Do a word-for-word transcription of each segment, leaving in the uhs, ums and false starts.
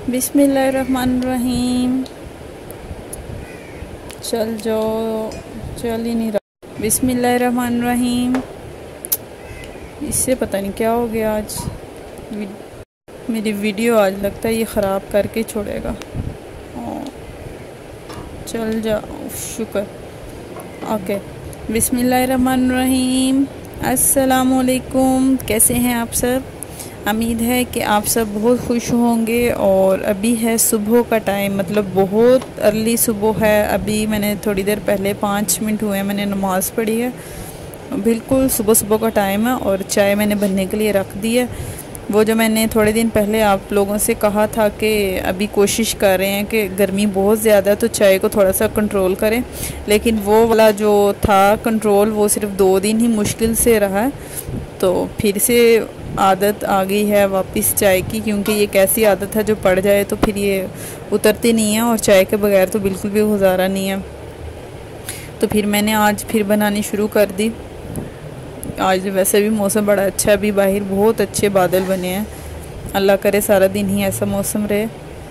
बिस्मिल्लाहिर्रहमानिर्रहीम। चल जाओ, चल ही नहीं रहा। बिस्मिल्लाहिर्रहमानिर्रहीम। इससे पता नहीं क्या हो गया आज। मेरी वीडियो आज लगता है ये ख़राब करके छोड़ेगा। चल जाओ, शुक्र। ओके, बिस्मिल्लाहिर्रहमानिर्रहीम। अस्सलामुअलैकुम। कैसे हैं आप सब? उम्मीद है कि आप सब बहुत खुश होंगे। और अभी है सुबह का टाइम, मतलब बहुत अर्ली सुबह है। अभी मैंने थोड़ी देर पहले पाँच मिनट हुए मैंने नमाज़ पढ़ी है। बिल्कुल सुबह सुबह का टाइम है और चाय मैंने बनने के लिए रख दी है। वो जो मैंने थोड़े दिन पहले आप लोगों से कहा था कि अभी कोशिश कर रहे हैं कि गर्मी बहुत ज़्यादा है तो चाय को थोड़ा सा कंट्रोल करें, लेकिन वो वाला जो था कंट्रोल वो सिर्फ दो दिन ही मुश्किल से रहा है। तो फिर से आदत आ गई है वापस चाय की, क्योंकि ये एक ऐसी आदत है जो पड़ जाए तो फिर ये उतरती नहीं है और चाय के बगैर तो बिल्कुल भी गुजारा नहीं है। तो फिर मैंने आज फिर बनानी शुरू कर दी। आज वैसे भी मौसम बड़ा अच्छा है, अभी बाहर बहुत अच्छे बादल बने हैं। अल्लाह करे सारा दिन ही ऐसा मौसम रहे।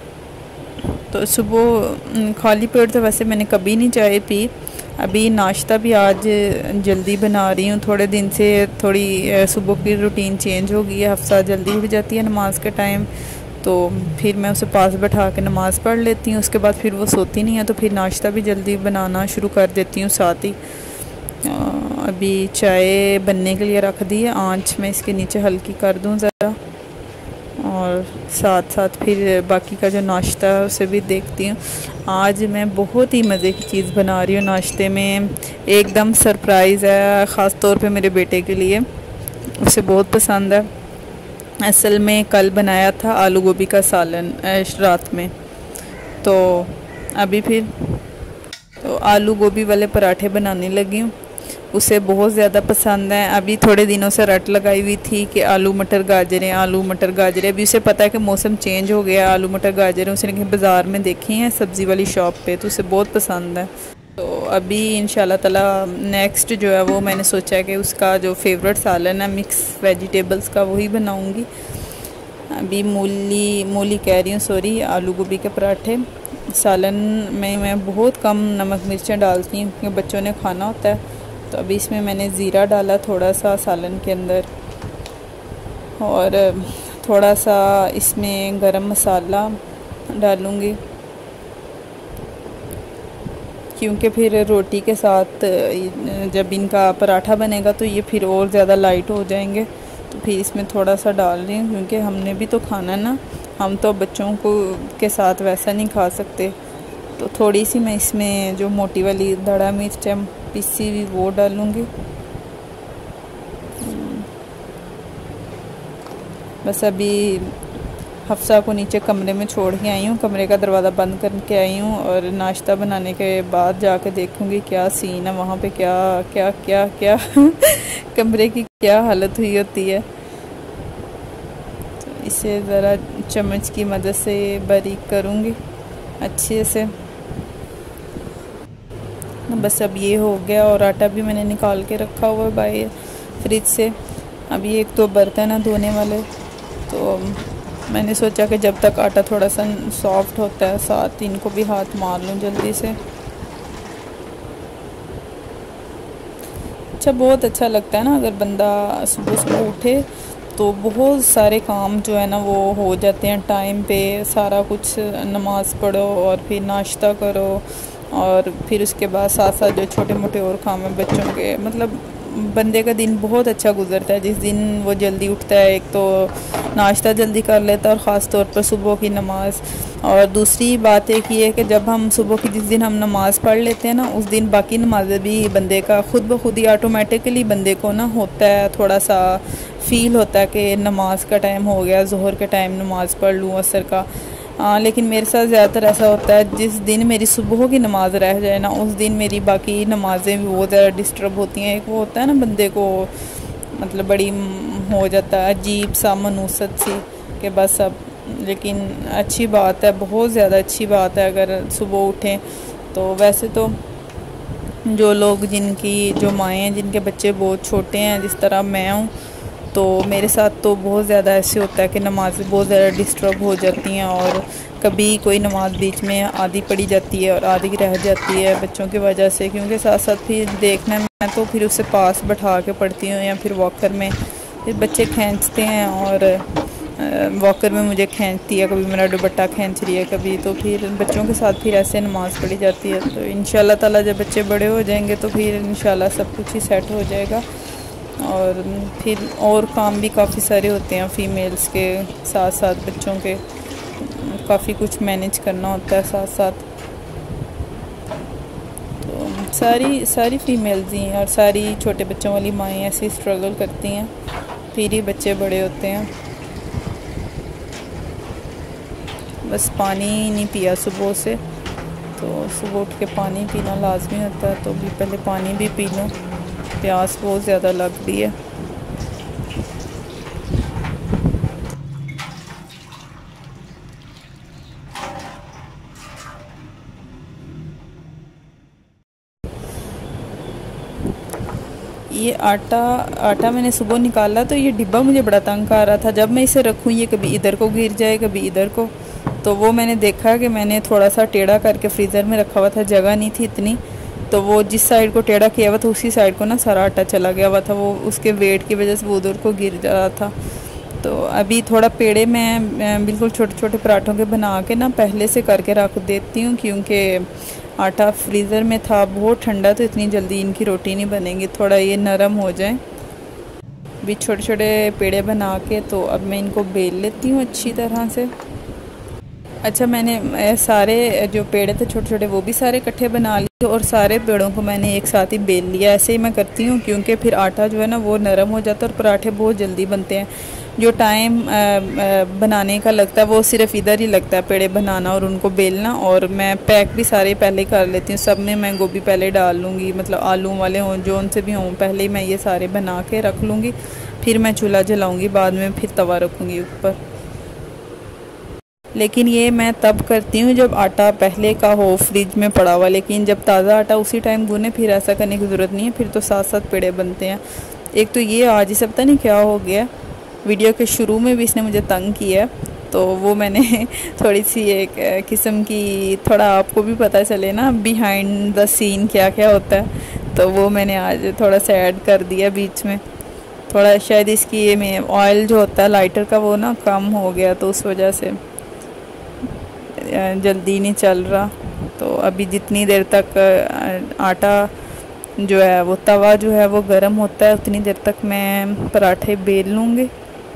तो सुबह खाली पेट तो वैसे मैंने कभी नहीं चाय पी। अभी नाश्ता भी आज जल्दी बना रही हूँ। थोड़े दिन से थोड़ी सुबह की रूटीन चेंज हो गई है। हफ्सा जल्दी उठ जाती है नमाज के टाइम, तो फिर मैं उसे पास बैठा के नमाज़ पढ़ लेती हूँ। उसके बाद फिर वो सोती नहीं है, तो फिर नाश्ता भी जल्दी बनाना शुरू कर देती हूँ साथ ही। अभी चाय बनने के लिए रख दी है, आँच मैं इसके नीचे हल्की कर दूँ ज़रा, और साथ साथ फिर बाकी का जो नाश्ता है उसे भी देखती हूँ। आज मैं बहुत ही मज़े की चीज़ बना रही हूँ नाश्ते में, एकदम सरप्राइज़ है, ख़ास तौर पे मेरे बेटे के लिए। उसे बहुत पसंद है। असल में कल बनाया था आलू गोभी का सालन रात में, तो अभी फिर तो आलू गोभी वाले पराठे बनाने लगी हूँ। उसे बहुत ज़्यादा पसंद है। अभी थोड़े दिनों से रट लगाई हुई थी कि आलू मटर गाजरें आलू मटर गाजरें। अभी उसे पता है कि मौसम चेंज हो गया, आलू मटर गाजरें उसने कहीं बाज़ार में देखी हैं सब्ज़ी वाली शॉप पे, तो उसे बहुत पसंद है। तो अभी इंशाल्लाह ताला नेक्स्ट जो है वो मैंने सोचा है कि उसका जो फेवरेट सालन है मिक्स वेजिटेबल्स का वही बनाऊँगी। अभी मूली मूली कह रही हूँ सॉरी आलू गोभी के पराठे। सालन में मैं बहुत कम नमक मिर्चें डालती हूँ क्योंकि बच्चों ने खाना होता है। तो अभी इसमें मैंने ज़ीरा डाला थोड़ा सा सालन के अंदर, और थोड़ा सा इसमें गरम मसाला डालूँगी, क्योंकि फिर रोटी के साथ जब इनका पराठा बनेगा तो ये फिर और ज़्यादा लाइट हो जाएंगे। तो फिर इसमें थोड़ा सा डाल रही हूँ क्योंकि हमने भी तो खाना ना, हम तो बच्चों को के साथ वैसा नहीं खा सकते। तो थोड़ी सी मैं इसमें जो मोटी वाली दड़ा मिर्च है पिसी हुई वो डालूँगी। बस अभी हफ्सा को नीचे कमरे में छोड़ के आई हूँ, कमरे का दरवाज़ा बंद करके आई हूँ, और नाश्ता बनाने के बाद जाके देखूँगी क्या सीन है वहाँ पे, क्या क्या क्या क्या कमरे की क्या हालत हुई होती है। तो इसे ज़रा चम्मच की मदद से बारीक करूँगी अच्छे से। बस अब ये हो गया, और आटा भी मैंने निकाल के रखा हुआ है बाहर फ्रिज से। अभी एक तो बर्तन है धोने वाले, तो मैंने सोचा कि जब तक आटा थोड़ा सा सॉफ्ट होता है साथ इनको भी हाथ मार लूँ जल्दी से। अच्छा, बहुत अच्छा लगता है ना अगर बंदा सुबह सुबह उठे तो बहुत सारे काम जो है ना वो हो जाते हैं टाइम पे। सारा कुछ नमाज़ पढ़ो और फिर नाश्ता करो, और फिर उसके बाद साथ साथ जो छोटे मोटे और काम है बच्चों के, मतलब बंदे का दिन बहुत अच्छा गुजरता है जिस दिन वो जल्दी उठता है। एक तो नाश्ता जल्दी कर लेता है, और ख़ास तौर पर सुबह की नमाज़। और दूसरी बात एक ये है कि जब हम सुबह की जिस दिन हम नमाज़ पढ़ लेते हैं ना, उस दिन बाकी नमाज़ें भी बंदे का खुद ब खुद ही ऑटोमेटिकली बंदे को ना होता है, थोड़ा सा फ़ील होता है कि नमाज का टाइम हो गया, ज़ोहर के टाइम नमाज़ पढ़ लूँ, असर का। हाँ, लेकिन मेरे साथ ज़्यादातर ऐसा होता है जिस दिन मेरी सुबह की नमाज़ रह जाए ना, उस दिन मेरी बाकी नमाज़ें भी बहुत ज़्यादा डिस्टर्ब होती हैं। एक वो होता है ना बंदे को मतलब बड़ी हो जाता है अजीब सा मनूसत सी कि बस अब। लेकिन अच्छी बात है, बहुत ज़्यादा अच्छी बात है अगर सुबह उठें तो। वैसे तो जो लोग जिनकी जो माएँ हैं जिनके बच्चे बहुत छोटे हैं जिस तरह मैं हूँ, तो मेरे साथ तो बहुत ज़्यादा ऐसे होता है कि नमाज़ बहुत ज़्यादा डिस्टर्ब हो जाती हैं, और कभी कोई नमाज़ बीच में आधी पड़ी जाती है और आधी रह जाती है बच्चों की वजह से, क्योंकि साथ साथ फिर देखना मैं तो फिर उसे पास बैठा के पढ़ती हूँ या फिर वॉकर में, फिर बच्चे खींचते हैं और वॉकर में मुझे खींचती है, कभी मेरा दुपट्टा खींच रही है कभी, तो फिर बच्चों के साथ फिर ऐसे नमाज़ पढ़ी जाती है। तो इंशाल्लाह ताला जब बच्चे बड़े हो जाएंगे तो फिर इंशाल्लाह सब कुछ ही सेट हो जाएगा। और फिर और काम भी काफ़ी सारे होते हैं फ़ीमेल्स के, साथ साथ बच्चों के काफ़ी कुछ मैनेज करना होता है साथ साथ। तो सारी सारी फ़ीमेल्स ही और सारी छोटे बच्चों वाली माएँ ऐसे स्ट्रगल करती हैं, फिर ही बच्चे बड़े होते हैं। बस पानी नहीं पिया सुबह से, तो सुबह उठ के पानी पीना लाजमी होता है, तो भी पहले पानी भी पी लूँ, प्यास बहुत ज़्यादा लग रही है। ये आटा आटा मैंने सुबह निकाला तो ये डिब्बा मुझे बड़ा तंग आ रहा था। जब मैं इसे रखूँ ये कभी इधर को गिर जाए कभी इधर को, तो वो मैंने देखा कि मैंने थोड़ा सा टेढ़ा करके फ्रीज़र में रखा हुआ था, जगह नहीं थी इतनी, तो वो जिस साइड को टेढ़ा किया हुआ था उसी साइड को ना सारा आटा चला गया हुआ था, वो उसके वेट की वजह से वो उधर को गिर जा रहा था। तो अभी थोड़ा पेड़े मैं बिल्कुल छोटे छोटे पराठों के बना के ना पहले से करके रख देती हूँ, क्योंकि आटा फ्रीज़र में था बहुत ठंडा, तो इतनी जल्दी इनकी रोटी नहीं बनेगी, थोड़ा ये नरम हो जाए। भी छोटे छोटे पेड़े बना के तो अब मैं इनको बेल लेती हूँ अच्छी तरह से। अच्छा, मैंने सारे जो पेड़े थे छोटे छोटे वो भी सारे इकट्ठे बना लिए और सारे पेड़ों को मैंने एक साथ ही बेल लिया। ऐसे ही मैं करती हूँ क्योंकि फिर आटा जो है ना वो नरम हो जाता है और पराठे बहुत जल्दी बनते हैं। जो टाइम बनाने का लगता है वो सिर्फ इधर ही लगता है, पेड़े बनाना और उनको बेलना। और मैं पैक भी सारे पहले कर लेती हूँ, सब में मैं गोभी पहले डाल लूँगी, मतलब आलू वाले हों जो उनसे भी हों, पहले ही मैं ये सारे बना के रख लूँगी, फिर मैं चूल्हा जलाऊँगी, बाद में फिर तवा रखूँगी ऊपर। लेकिन ये मैं तब करती हूँ जब आटा पहले का हो फ्रिज में पड़ा हुआ, लेकिन जब ताज़ा आटा उसी टाइम गूने फिर ऐसा करने की ज़रूरत नहीं है, फिर तो साथ साथ पेड़े बनते हैं। एक तो ये आज ही सब पता नहीं क्या हो गया, वीडियो के शुरू में भी इसने मुझे तंग किया, तो वो मैंने थोड़ी सी एक किस्म की, थोड़ा आपको भी पता चले ना बिहाइंड द सीन क्या क्या होता है, तो वो मैंने आज थोड़ा सा ऐड कर दिया बीच में। थोड़ा शायद इसकी ये में ऑयल जो होता है लाइटर का वो ना कम हो गया, तो उस वजह से जल्दी नहीं चल रहा। तो अभी जितनी देर तक आटा जो है वो तवा जो है वो गर्म होता है उतनी देर तक मैं पराठे बेल लूँगी।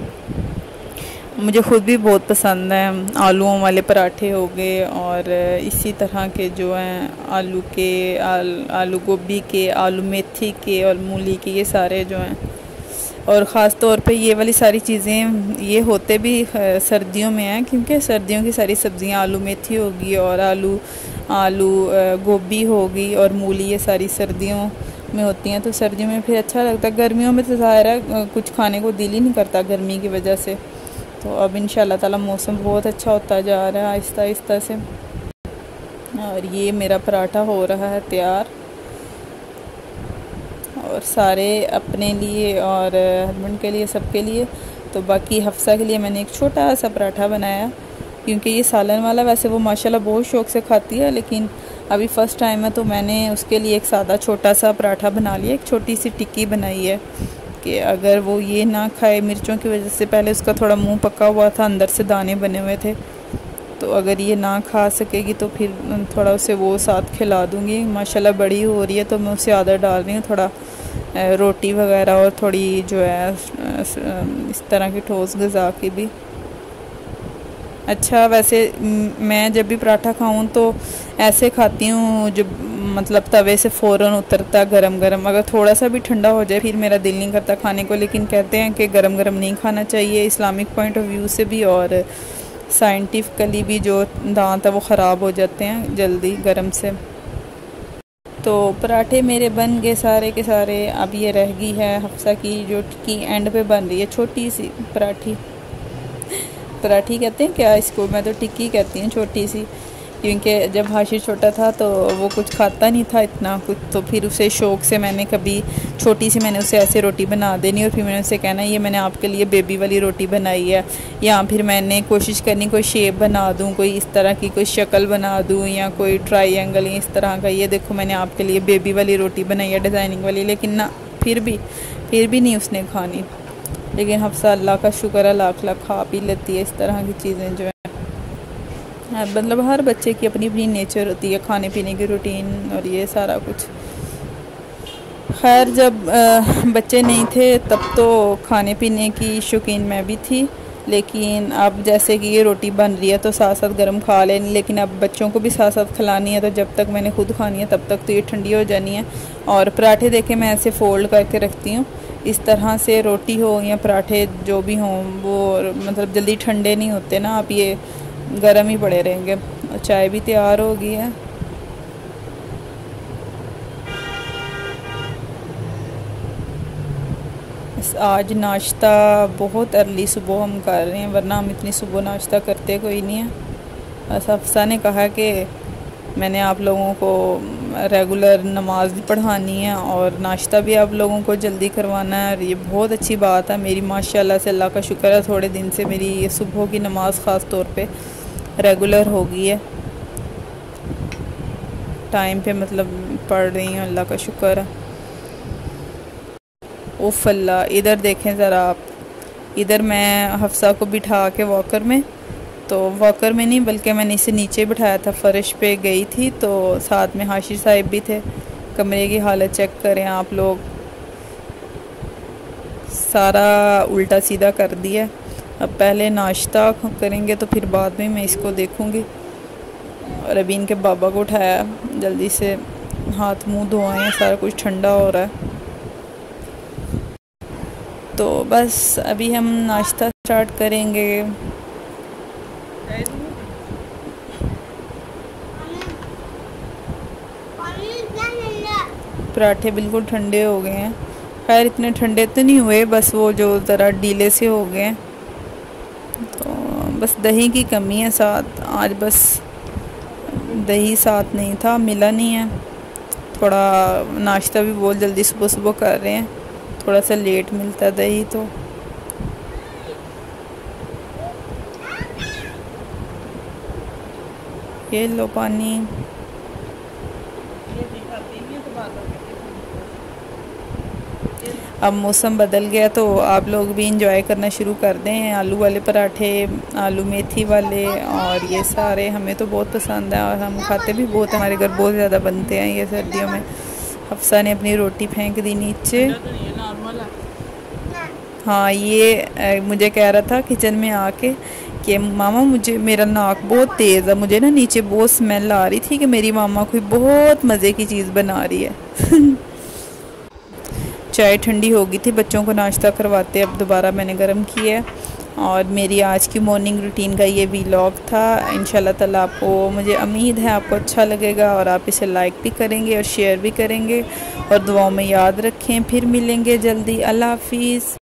मुझे ख़ुद भी बहुत पसंद है, आलूओं वाले पराठे हो गए और इसी तरह के जो हैं आलू के, आल, आलू गोभी के, आलू मेथी के और मूली के, ये सारे जो हैं। और ख़ास तौर पे ये वाली सारी चीज़ें ये होते भी सर्दियों में हैं, क्योंकि सर्दियों की सारी सब्ज़ियां, आलू मेथी होगी और आलू आलू गोभी होगी और मूली, ये सारी सर्दियों में होती हैं, तो सर्दियों में फिर अच्छा लगता है। गर्मियों में तो ज़ाहिर है कुछ खाने को दिल ही नहीं करता गर्मी की वजह से। तो अब इंशाल्लाह ताला मौसम बहुत अच्छा होता जा रहा है आहिस्ता आहिस्ता से। और ये मेरा पराठा हो रहा है तैयार, और सारे अपने लिए और हस्बैंड के लिए, सबके लिए। तो बाकी हफ्सा के लिए मैंने एक छोटा सा पराठा बनाया, क्योंकि ये सालन वाला वैसे वो माशाल्लाह बहुत शौक़ से खाती है, लेकिन अभी फ़र्स्ट टाइम है तो मैंने उसके लिए एक सादा छोटा सा पराठा बना लिया। एक छोटी सी टिक्की बनाई है कि अगर वो ये ना खाए मिर्चों की वजह से, पहले उसका थोड़ा मुंह पका हुआ था, अंदर से दाने बने हुए थे, तो अगर ये ना खा सकेगी तो फिर थोड़ा उसे वो साथ खिला दूँगी। माशाल्लाह बड़ी हो रही है तो मैं उसे आदत डाल रही हूँ, थोड़ा रोटी वगैरह और थोड़ी जो है इस तरह की ठोस ग़िज़ा की भी। अच्छा, वैसे मैं जब भी पराठा खाऊं तो ऐसे खाती हूँ जब मतलब तवे से फ़ौरन उतरता गरम गरम। अगर थोड़ा सा भी ठंडा हो जाए फिर मेरा दिल नहीं करता खाने को, लेकिन कहते हैं कि गरम गरम नहीं खाना चाहिए, इस्लामिक पॉइंट ऑफ व्यू से भी और साइंटिफिकली भी जो दांत है वो ख़राब हो जाते हैं जल्दी गरम से। तो पराठे मेरे बन गए सारे के सारे। अब ये रह गई है हफ्सा की, जो टिक्की एंड पे बन रही है, छोटी सी पराठी। पराठी कहते हैं क्या इसको, मैं तो टिक्की कहती हूँ, छोटी सी। क्योंकि जब हाशिर छोटा था तो वो कुछ खाता नहीं था इतना कुछ, तो फिर उसे शौक़ से मैंने कभी छोटी सी मैंने उसे ऐसे रोटी बना देनी और फिर मैंने उसे कहना ये मैंने आपके लिए बेबी वाली रोटी बनाई है, या फिर मैंने कोशिश करनी कोई शेप बना दूँ, कोई इस तरह की कोई शक्ल बना दूँ या कोई ट्रायंगल या इस तरह का, ये देखो मैंने आपके लिए बेबी वाली रोटी बनाई है डिज़ाइनिंग वाली। लेकिन ना, फिर भी फिर भी नहीं उसने खानी। लेकिन हफ्सा अल्लाह का शुक्र है लाख लाख खा पी लेती है इस तरह की चीज़ें जो है। मतलब हर बच्चे की अपनी अपनी नेचर होती है, खाने पीने की रूटीन और ये सारा कुछ। खैर जब आ, बच्चे नहीं थे तब तो खाने पीने की शौकीन मैं भी थी, लेकिन अब जैसे कि ये रोटी बन रही है तो साथ साथ गर्म खा लेनी, लेकिन अब बच्चों को भी साथ साथ खिलानी है, तो जब तक मैंने खुद खानी है तब तक तो ये ठंडी हो जानी है। और पराठे देखे मैं ऐसे फ़ोल्ड करके रखती हूँ, इस तरह से रोटी हो या पराठे जो भी हों वो मतलब जल्दी ठंडे नहीं होते ना, आप ये गर्म ही पड़े रहेंगे। चाय भी तैयार हो गई है। आज नाश्ता बहुत अर्ली सुबह हम कर रहे हैं, वरना हम इतनी सुबह नाश्ता करते कोई नहीं है। बस हफ्सा ने कहा कि मैंने आप लोगों को रेगुलर नमाज भी पढ़ानी है और नाश्ता भी आप लोगों को जल्दी करवाना है, और ये बहुत अच्छी बात है मेरी, माशाल्लाह से अल्लाह का शुक्र है, थोड़े दिन से मेरी ये सुबह की नमाज ख़ास तौर पे रेगुलर हो गई है, टाइम पे मतलब पढ़ रही हूँ, अल्लाह का शुक्र है। उफ़ अल्लाह, इधर देखें ज़रा आप, इधर मैं हफ्सा को बिठा के वॉकर में, तो वॉकर में नहीं बल्कि मैंने इसे नीचे बिठाया था, फ़र्श पे गई थी, तो साथ में हाशिर साहिब भी थे। कमरे की हालत चेक करें आप लोग, सारा उल्टा सीधा कर दिया। अब पहले नाश्ता करेंगे तो फिर बाद में मैं इसको देखूँगी। और अभी इनके बाबा को उठाया, जल्दी से हाथ मुंह धोएं, सारा कुछ ठंडा हो रहा है। तो बस अभी हम नाश्ता स्टार्ट करेंगे। पराठे बिल्कुल ठंडे हो गए हैं, खैर इतने ठंडे तो नहीं हुए, बस वो जो ज़रा डीले से हो गए हैं, तो बस दही की कमी है साथ। आज बस दही साथ नहीं था, मिला नहीं है। थोड़ा नाश्ता भी बहुत जल्दी सुबह सुबह कर रहे हैं, थोड़ा सा लेट मिलता है दही। तो ये लो पानी। अब मौसम बदल गया तो आप लोग भी इंजॉय करना शुरू कर दें। आलू वाले पराठे, आलू मेथी वाले, और ये सारे हमें तो बहुत पसंद है और हम खाते भी बहुत, हमारे घर बहुत ज़्यादा बनते हैं ये सर्दियों में। हफ्सा ने अपनी रोटी फेंक दी नीचे। हाँ, ये मुझे कह रहा था किचन में आके कि मामा मुझे, मेरा नाक बहुत तेज़ है, मुझे ना नीचे बहुत स्मेल आ रही थी कि मेरी मामा कोई बहुत मज़े की चीज़ बना रही है। चाय ठंडी हो गई थी, बच्चों को नाश्ता करवाते अब दोबारा मैंने गर्म किया है। और मेरी आज की मॉर्निंग रूटीन का ये व्लॉग था। इंशाल्लाह ताला आपको, मुझे उम्मीद है आपको अच्छा लगेगा और आप इसे लाइक भी करेंगे और शेयर भी करेंगे और दुआओं में याद रखें। फिर मिलेंगे जल्दी। अल्लाह हाफिज़।